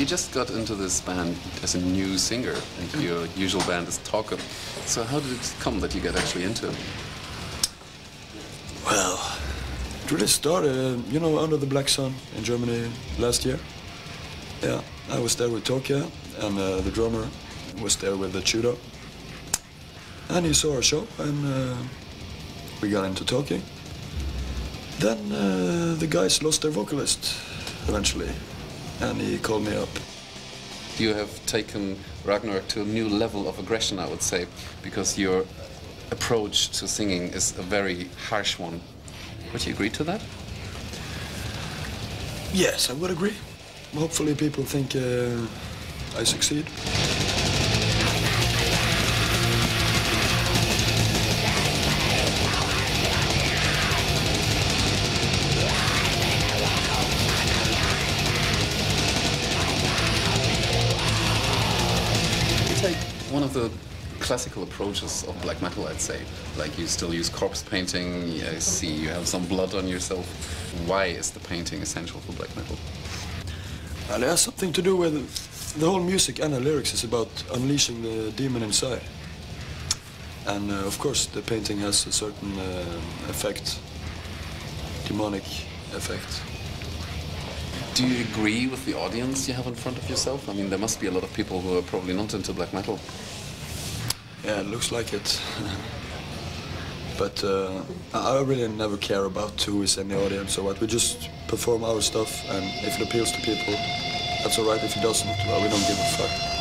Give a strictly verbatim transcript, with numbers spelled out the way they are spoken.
you just got into this band as a new singer, and your usual band is Talker. So how did it come that you got actually into it? Well, it really started, uh, you know, Under the Black Sun in Germany last year. Yeah, I was there with Tokyo, and uh, the drummer was there with the Chudo. And he saw our show, and uh, we got into talking. Then uh, the guys lost their vocalist eventually, and he called me up. You have taken Ragnarok to a new level of aggression, I would say, because your approach to singing is a very harsh one. Would you agree to that? Yes, I would agree. Hopefully people think uh, I succeed. Take one of the classical approaches of black metal, I'd say. Like, you still use corpse painting, I see you have some blood on yourself. Why is the painting essential for black metal? Well, it has something to do with the whole music, and the lyrics is about unleashing the demon inside. And uh, of course the painting has a certain uh, effect, demonic effect. Do you agree with the audience you have in front of yourself? I mean, there must be a lot of people who are probably not into black metal. Yeah, it looks like it. But uh, I really never care about who is in the audience or what. We just perform our stuff, and if it appeals to people, that's all right. If it doesn't, well, we don't give a fuck.